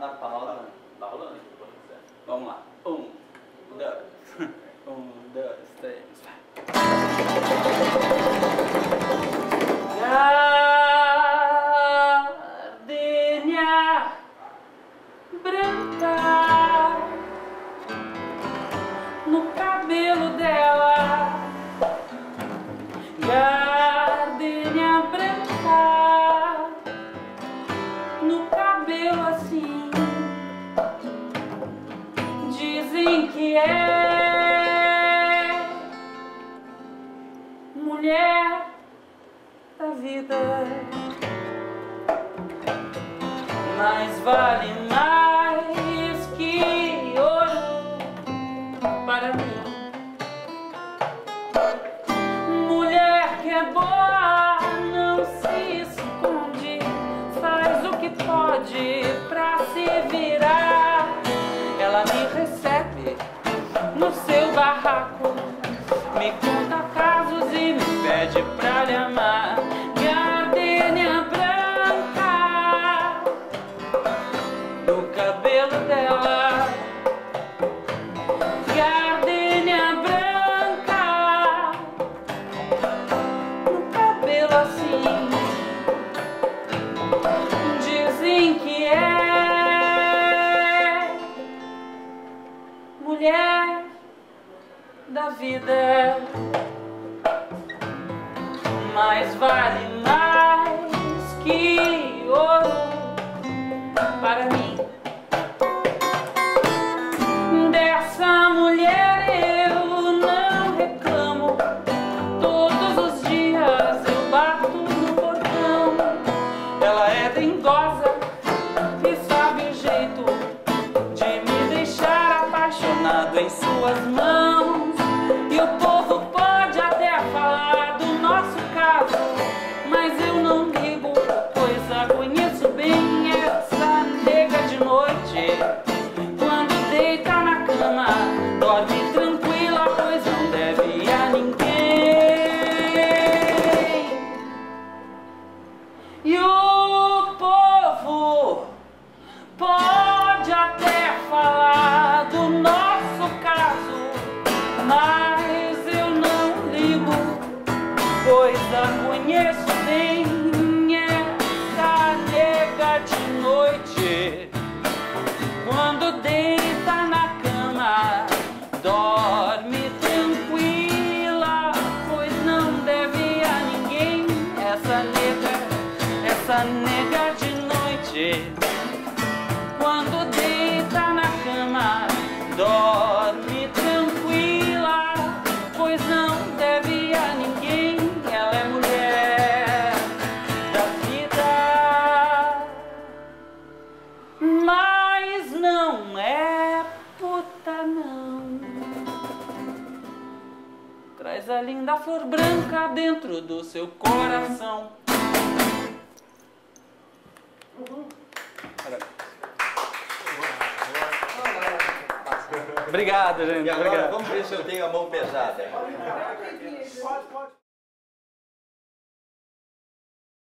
Na pausa. Tá rolando. Vamos lá. 1, 2. 1, 2, 3, vai. Gardenia branca no cabelo dela. Gardenia branca no cabelo assim. Dizem que é mulher da vida, mas vale mais que ouro para mim. Mulher que é boa não se esconde, faz o que pode pra se virar. Ela me recebe no seu barraco, me conta casos e me pede pra lhe amar. Gardenia branca no cabelo dela. Gardenia branca no cabelo assim. Dizem que é mulher da vida, mas vale mais que ouro para mim. Dessa mulher eu não reclamo, todos os dias eu bato no portão. Ela é dengosa e sabe o jeito de me deixar apaixonado em suas mãos. E o povo pode até falar do nosso caso, mas eu não ligo, pois a conheço bem. Essa nega de noite, quando deita na cama, dorme tranquila, pois não deve a ninguém. E o povo pode até falar do nosso caso, mas eu não ligo, pois a conheço bem. Essa nega de noite, quando deita na cama, dorme tranquila, pois não deve a ninguém. Essa nega de noite, quando deita na cama, dorme tranquila, pois não deve a ninguém. Ela é mulher da vida, mas não é puta não. Traz a linda flor branca dentro do seu coração. Obrigado, gente. E agora Obrigado. vamos ver se eu tenho a mão pesada. Pode.